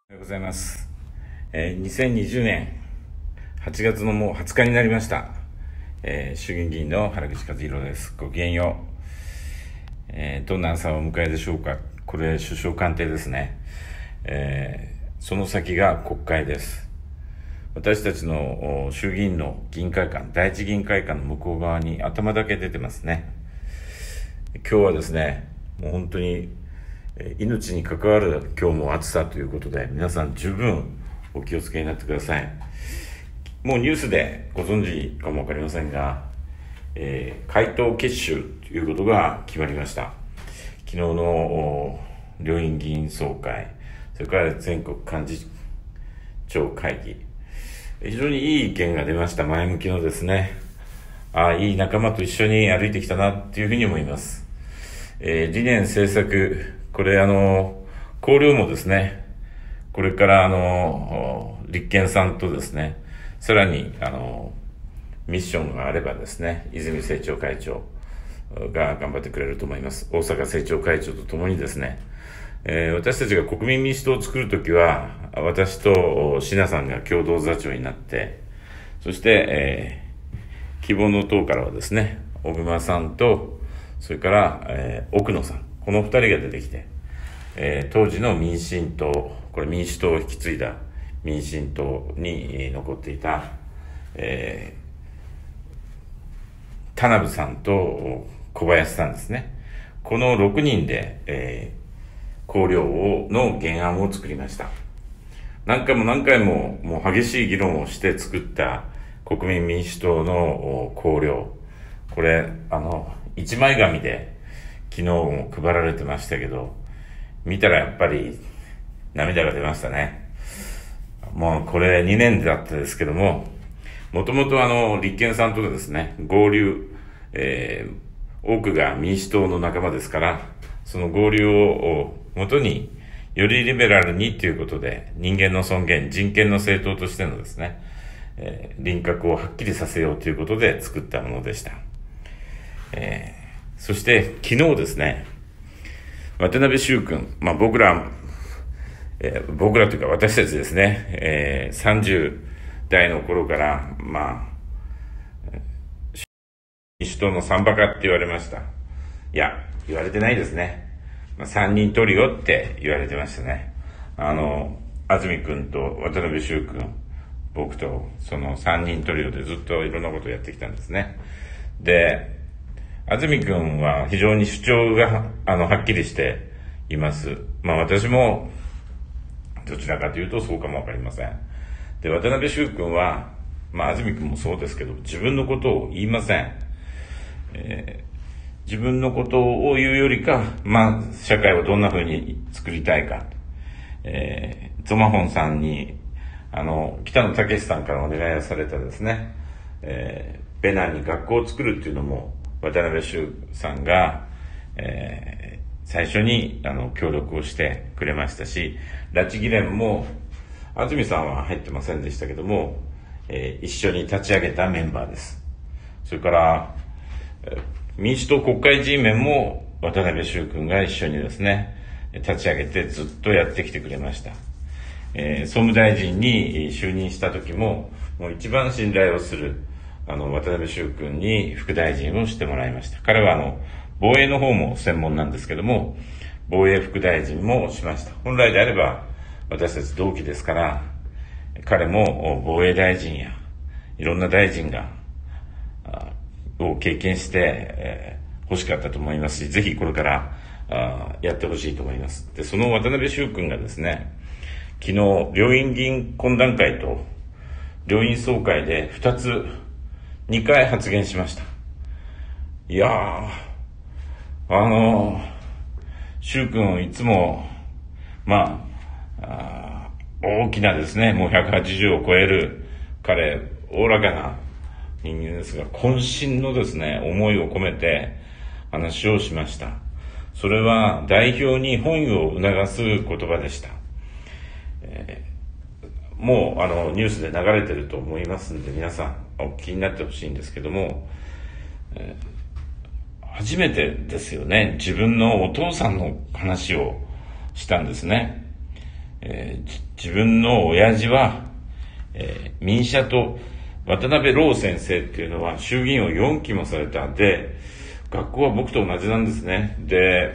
おはようございます。2020年8月のもう20日になりました。衆議院議員の原口和弘です。ごきげんよう。どんな朝をお迎えでしょうか。これ首相官邸ですね。その先が国会です。私たちの衆議院の議員会館、第一議員会館の向こう側に頭だけ出てますね。今日はですね、もう本当に命に関わる今日も暑さということで、皆さん十分お気をつけになってください。もうニュースでご存知かもわかりませんが、回答結集ということが決まりました。昨日の両院議員総会、それから全国幹事長会議、非常にいい意見が出ました。前向きのですね、いい仲間と一緒に歩いてきたなっていうふうに思います。理念政策、これ綱領もですね、これから立憲さんとですね、さらにミッションがあればですね、泉政調会長が頑張ってくれると思います。大阪政調会長とともにですね、私たちが国民民主党を作るときは、私と椎名さんが共同座長になって、そして、希望の党からはですね、小熊さんと、それから、奥野さん、この二人が出てきて、当時の民進党、これ民主党を引き継いだ民進党に残っていた、田辺さんと小林さんですね。この6人で、綱領の原案を作りました。何回ももう激しい議論をして作った国民民主党の綱領。これ、一枚紙で昨日も配られてましたけど、見たらやっぱり涙が出ましたね。もうこれ2年だったですけども、もともと立憲さんとですね、合流、多くが民主党の仲間ですから、その合流をもとに、よりリベラルにということで、人間の尊厳、人権の政党としてのですね、輪郭をはっきりさせようということで作ったものでした。そして昨日ですね、渡辺修君、僕らというか私たちですね、30代の頃から、民主党のサンバカって言われました。いや、言われてないですね。3人トリオって言われてましたね。安住君と渡辺修君、僕とその3人トリオでずっといろんなことをやってきたんですね。で、安住君は非常に主張がはっきりしています。私もどちらかというとそうかもわかりません。で、渡辺修君は、安住君もそうですけど、自分のことを言いません。自分のことを言うよりか、社会をどんな風に作りたいか。ゾマホンさんに、北野武さんからお願いをされたですね、ベナンに学校を作るっていうのも、渡辺修さんが、最初に協力をしてくれましたし、拉致議連も安住さんは入ってませんでしたけども、一緒に立ち上げたメンバーです。それから、民主党国会 G メンも渡辺修君が一緒にですね、立ち上げてずっとやってきてくれました。総務大臣に就任した時も、もう一番信頼をする渡辺修君に副大臣をしてもらいました。彼は防衛の方も専門なんですけども、防衛副大臣もしました。本来であれば私たち同期ですから、彼も防衛大臣やいろんな大臣を経験して欲しかったと思いますし、ぜひこれからやってほしいと思います。で、その渡辺修君がですね、昨日両院議員懇談会と両院総会で2回発言しました。いやー、修君いつも、大きなですね、もう180を超える彼、おおらかな人間ですが、渾身のですね、思いを込めて話をしました。それは代表に本意を促す言葉でした。もうニュースで流れてると思いますんで、皆さんお聞きになってほしいんですけども、初めてですよね、自分のお父さんの話をしたんですね。 自分の親父は、民社党、渡辺朗先生っていうのは衆議院を4期もされたんで、学校は僕と同じなんですね。で、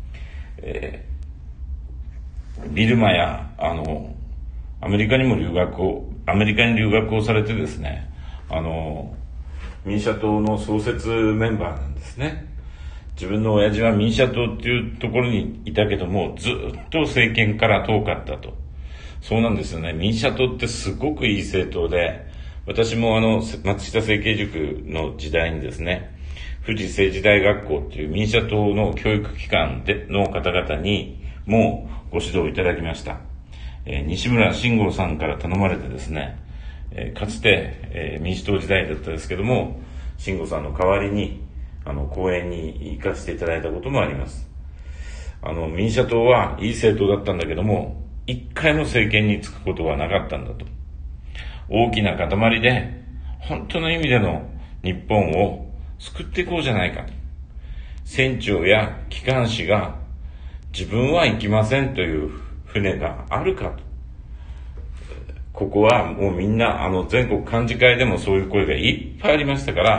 ビルマや、アメリカに留学をされてですね、民社党の創設メンバーなんですね。自分の親父は民社党っていうところにいたけども、ずっと政権から遠かったと。そうなんですよね。民社党ってすごくいい政党で、私も松下政経塾の時代にですね、富士政治大学校っていう民社党の教育機関の方々にもご指導いただきました。西村慎吾さんから頼まれてですね、かつて、民主党時代だったですけども、慎吾さんの代わりに講演に行かせていただいたこともあります。民社党はいい政党だったんだけども、一回も政権に就くことはなかったんだと。大きな塊で本当の意味での日本を救っていこうじゃないか。船長や機関士が自分は行きませんという船があるかと。ここはもうみんな全国幹事会でもそういう声がいっぱいありましたから、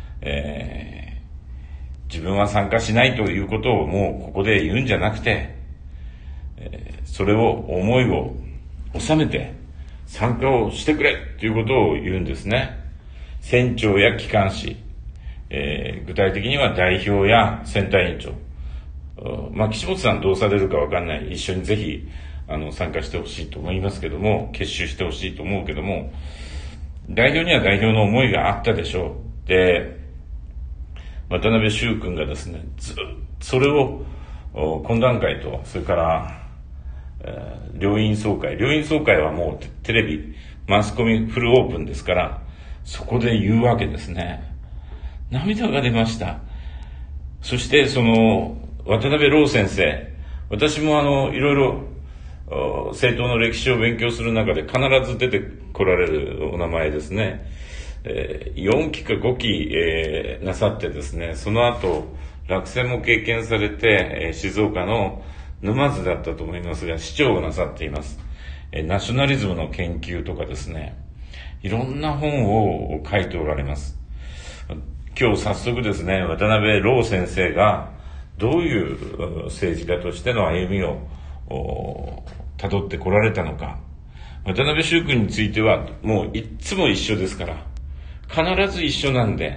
自分は参加しないということをもうここで言うんじゃなくて、それを思いを収めて参加をしてくれということを言うんですね。船長や機関士、具体的には代表や選対委員長、岸本さんどうされるかわかんない、一緒にぜひ参加してほしいと思いますけども、結集してほしいと思うけども、代表には代表の思いがあったでしょう。で、渡辺修君がですね、それを懇談会と、それから両院総会はもうテレビマスコミフルオープンですから、そこで言うわけですね。涙が出ました。そして渡辺朗先生、私もいろいろ政党の歴史を勉強する中で必ず出てこられるお名前ですね。4期か5期、なさってですね、その後落選も経験されて、静岡の沼津だったと思いますが市長をなさっています。ナショナリズムの研究とかですね、いろんな本を書いておられます。今日早速ですね、渡辺朗先生がどういう政治家としての歩みを辿ってこられたのか。渡辺修君についてはもういつも一緒ですから、必ず一緒なんで、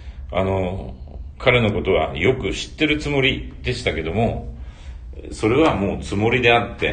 彼のことはよく知ってるつもりでしたけども、それはもうつもりであって、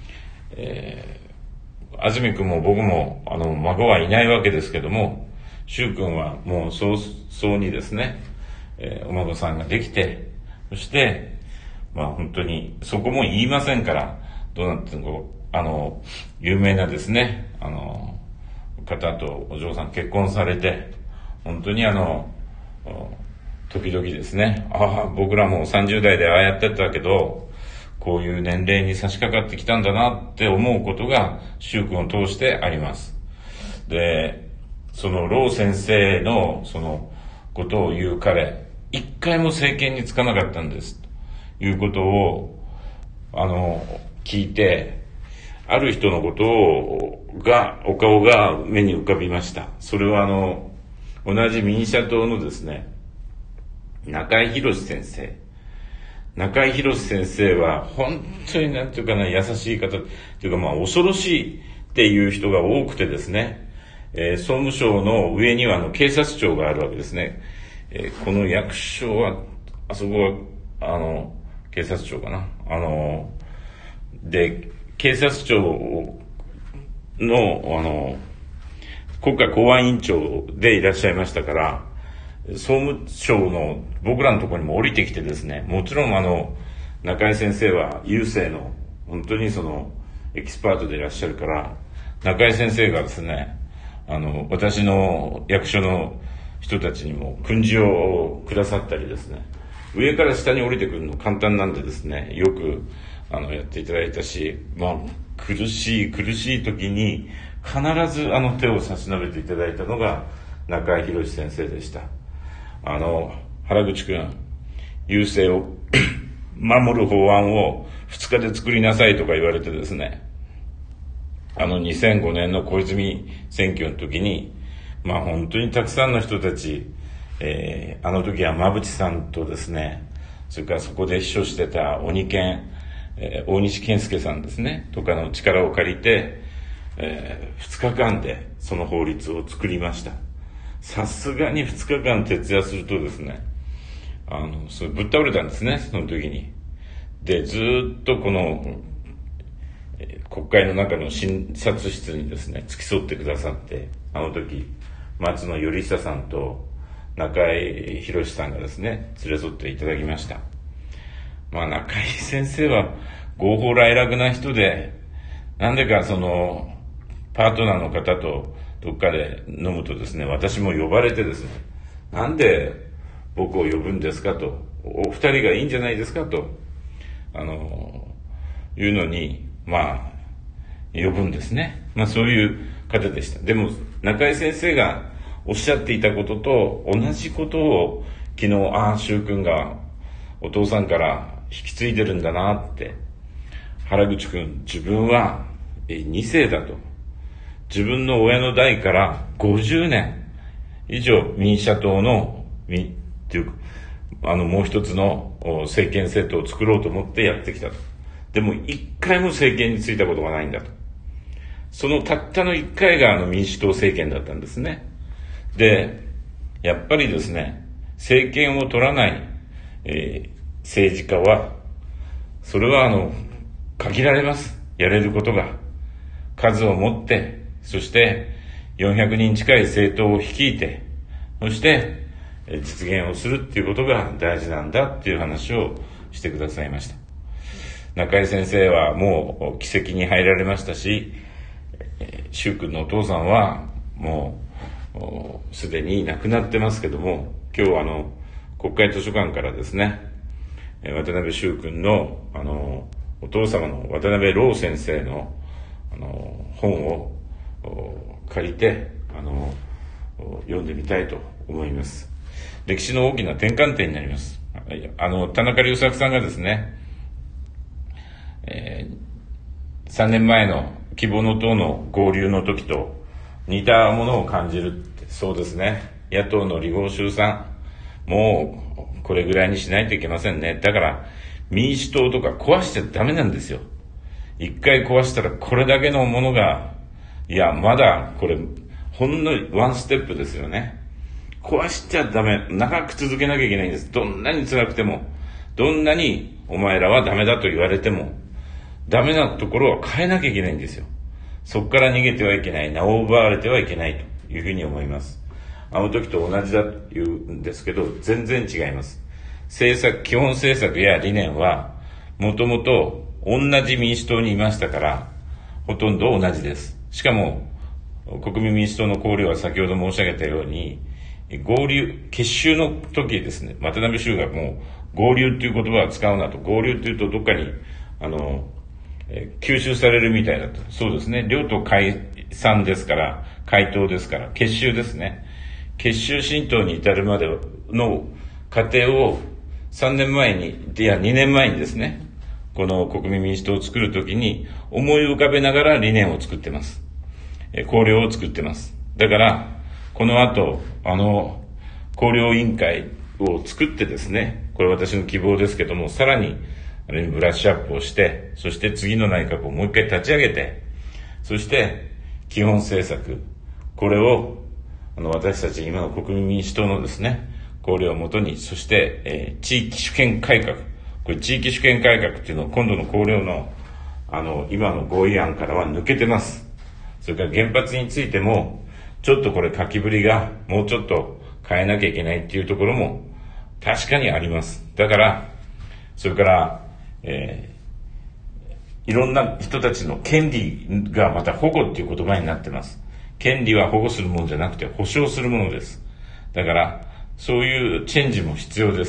安住君も僕も孫はいないわけですけども、修君はもう早々にですね、お孫さんができて、そして本当にそこも言いませんから、どうなっても有名なですね方とお嬢さん結婚されて、本当に時々ですね、僕らも30代でやってたけど、こういう年齢に差し掛かってきたんだなって思うことが修君を通してあります。で、朗先生のことを言う彼、一回も政権につかなかったんですということを聞いて、ある人のことお顔が目に浮かびました。それは同じ民社党のですね、中井宏先生。中井宏先生は本当になんていうかな、優しい方っていうか、恐ろしいっていう人が多くてですね、総務省の上には警察庁があるわけですね。この役所は、あそこは警察庁かな。で、警察庁の国家公安委員長でいらっしゃいましたから、総務省の僕らのところにも降りてきてですね、もちろん中井先生は郵政の本当にエキスパートでいらっしゃるから、中井先生がですね、私の役所の人たちにも訓示をくださったりですね、上から下に降りてくるの簡単なんでですね、よくやっていただいたし、苦しい時に必ず手を差し伸べていただいたのが中井宏先生でした。原口くん、郵政を守る法案を2日で作りなさいとか言われてですね、 2005年の小泉選挙の時に、本当にたくさんの人たち、あの時は馬淵さんとですね、それからそこで秘書してた鬼健、大西健介さんですね、とかの力を借りて、2日間でその法律を作りました。さすがに2日間徹夜するとですね、それぶっ倒れたんですね、その時に。で、ずっとこの、国会の中の診察室にですね、付き添ってくださって、あの時、松野頼久さんと中井宏さんがですね、連れ添っていただきました。中井先生は合法来楽な人で、なんでかパートナーの方とどっかで飲むとですね、私も呼ばれてですね、なんで僕を呼ぶんですかと、お二人がいいんじゃないですかと、いうのに、呼ぶんですね。そういう方でした。でも、中井先生がおっしゃっていたことと同じことを昨日、柊君がお父さんから引き継いでるんだなって。原口君、自分は2世だと。自分の親の代から50年以上民社党の、もう一つの政権政党を作ろうと思ってやってきたと。でも一回も政権についたことがないんだと。そのたったの一回が民主党政権だったんですね。で、やっぱりですね、政権を取らない、政治家は、それは限られます。やれることが。数を持って、そして400人近い政党を率いて、そして実現をするっていうことが大事なんだっていう話をしてくださいました。中井先生はもう議席に入られましたし、柊君のお父さんはもうすでに亡くなってますけども、今日国会図書館からですね、渡辺柊君のお父様の渡辺朗先生の本を借りて読んでみたいと思います。歴史の大きな転換点になります。田中隆作さんがですね、3年前の希望の党の合流の時と似たものを感じるって。そうですね、野党の離合集散、もうこれぐらいにしないといけませんね。だから民主党とか壊しちゃダメなんですよ。一回壊したらこれだけのものが、まだこれほんのワンステップですよね。壊しちゃダメ。長く続けなきゃいけないんです。どんなに辛くても、どんなにお前らはダメだと言われても、ダメなところは変えなきゃいけないんですよ。そこから逃げてはいけない、名を奪われてはいけないというふうに思います。あの時と同じだと言うんですけど、全然違います。基本政策や理念は、もともと同じ民主党にいましたから、ほとんど同じです。しかも、国民民主党の綱領は先ほど申し上げたように、結集の時ですね、渡辺周がもう合流っていう言葉を使うなと。合流っていうとどっかに、吸収されるみたいだと。そうですね。両党解散ですから、解党ですから、結集ですね。結集新党に至るまでの過程を2年前にですね、この国民民主党を作るときに思い浮かべながら理念を作ってます。綱領を作ってます。だから、この後、綱領委員会を作ってですね、これ私の希望ですけども、さらに、ブラッシュアップをして、そして次の内閣をもう一回立ち上げて、そして基本政策、これを私たち今の国民民主党のですね、綱領をもとに、そして、地域主権改革、これ地域主権改革っていうのは今度の綱領の今の合意案からは抜けてます。それから原発についてもちょっとこれ書きぶりがもうちょっと変えなきゃいけないっていうところも確かにあります。だからそれからいろんな人たちの権利がまた保護っていう言葉になってます。権利は保護するものじゃなくて保障するものです。だからそういうチェンジも必要です。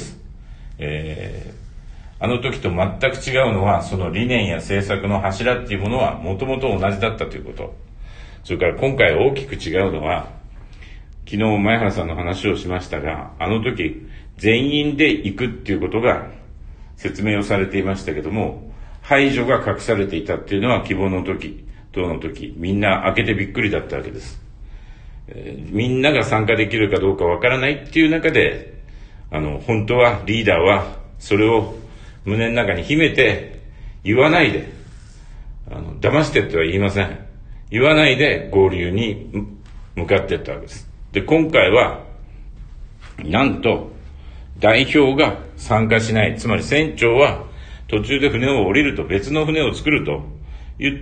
あの時と全く違うのはその理念や政策の柱っていうものはもともと同じだったということ。それから今回大きく違うのは、昨日前原さんの話をしましたが、あの時全員で行くっていうことが説明をされていましたけども、排除が隠されていたっていうのは希望の時党の時、みんな開けてびっくりだったわけです。みんなが参加できるかどうかわからないっていう中で、本当はリーダーはそれを胸の中に秘めて言わないで、騙してっては言いません。言わないで合流に向かっていったわけです。で、今回は、なんと、代表が参加しない、つまり船長は途中で船を降りると別の船を作ると言って、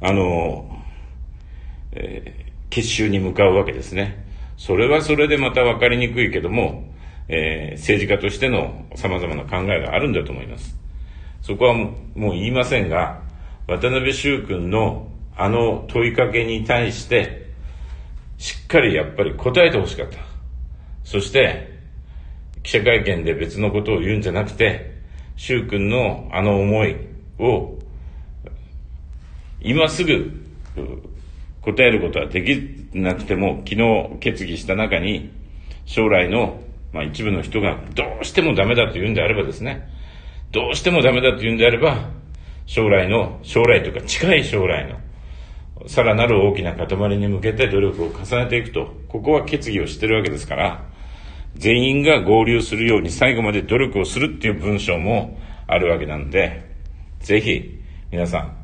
結集に向かうわけですね。それはそれでまた分かりにくいけども、政治家としての様々な考えがあるんだと思います。そこはもう言いませんが、渡辺修君の問いかけに対して、しっかりやっぱり答えてほしかった。そして、記者会見で別のことを言うんじゃなくて、修君の思いを、今すぐ答えることはできなくても、昨日決議した中に、将来の、一部の人がどうしてもダメだと言うんであればですね、どうしてもダメだと言うんであれば、将来というか近い将来の、さらなる大きな塊に向けて努力を重ねていくと、ここは決議をしてるわけですから、全員が合流するように最後まで努力をするっていう文章もあるわけなんで、ぜひ皆さん、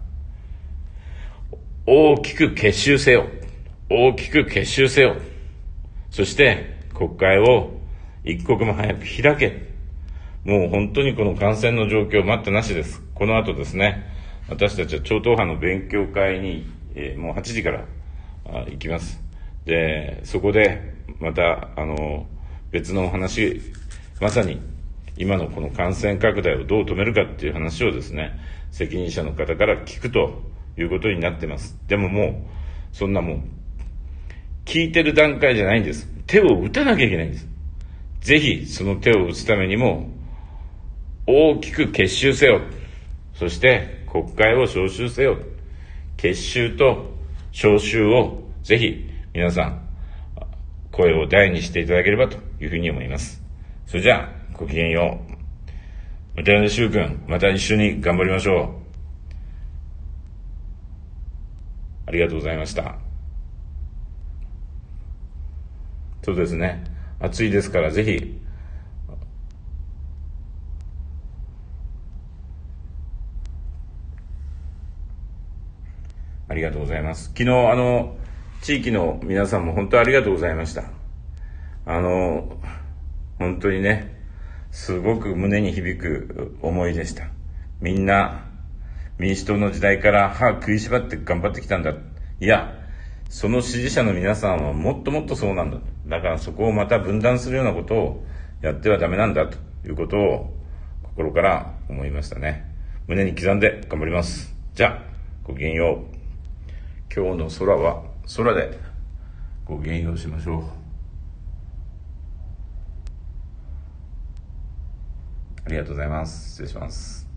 大きく結集せよ。大きく結集せよ。そして国会を一刻も早く開け。もう本当にこの感染の状況待ったなしです。この後ですね、私たちは超党派の勉強会に、もう8時から行きます。で、そこでまた別の話、まさに今のこの感染拡大をどう止めるかっていう話をですね、責任者の方から聞くということになってます。でももうそんなもん聞いてる段階じゃないんです。手を打たなきゃいけないんです。ぜひその手を打つためにも大きく結集せよ。そして国会を招集せよ。結集と招集をぜひ皆さん声を大にしていただければというふうに思います。それじゃあごきげんよう。渡辺修君、また一緒に頑張りましょう。ありがとうございました。そうですね。暑いですからぜひありがとうございます。昨日地域の皆さんも本当にありがとうございました。本当にね、すごく胸に響く思いでした。みんな民主党の時代から歯食いしばって頑張ってきたんだ。いや、その支持者の皆さんはもっともっとそうなんだ。だからそこをまた分断するようなことをやってはダメなんだということを心から思いましたね。胸に刻んで頑張ります。じゃあ、ごきげんよう。今日の空は空でごきげんようしましょう。ありがとうございます。失礼します。